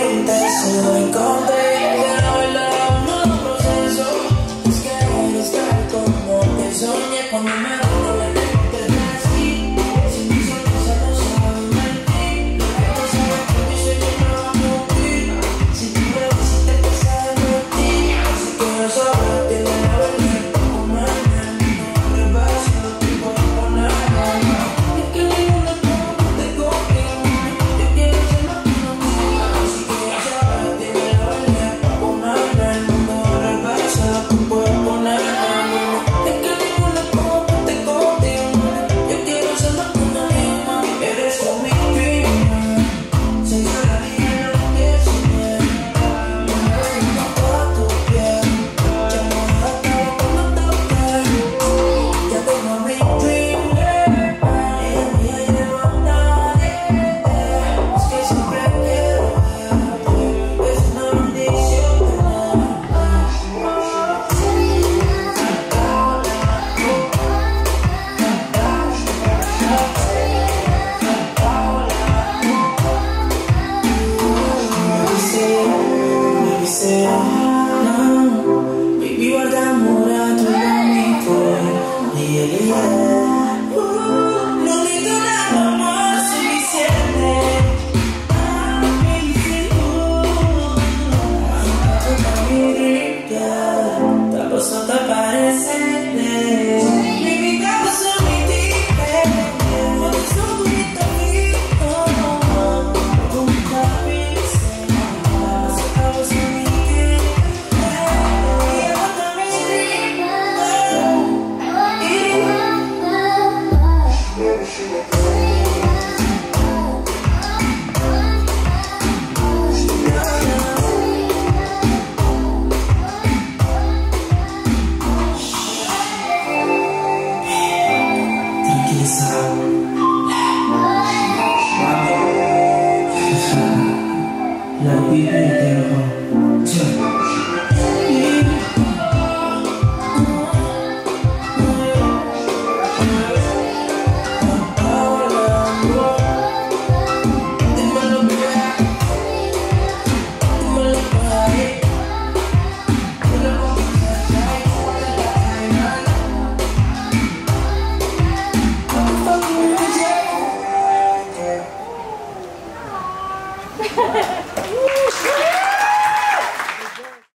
intenso encontré, pero el amor no proceso. Es que quiero estar como te soñé cuando me voy te así. Si mi sonrisa no sabe mentir, lo que no sabe que mi sueño no va a cumplir. Si tú me ves y te pasa de ti, así que yo solo tiene la verdad como mañana. No me vas a tipo de poner. Es que ninguna como te copia. Yo quiero ser más que una amiga, así que yo solo tiene la verdad como mañana. No me vas a tipo de poner. Es que ninguna como te copia. Yo quiero ser más que una amiga. Eres tú mi prima. Soy yo la vida lo que soñé. Me muero por tu piel. Ya no acabo cuando toque. Ya tengo mi prima. Ella mía lleva nadie. Es que siempre quiero verte. Es una bendición baby, guarda amor a tu amigo. No necesito nada más suficiente. Tal vez no te parece. Baby, tal vez no me dije. No te subí todito. Nunca pensé. Tal vez no me dije. La vida eterna. Ha ha ha.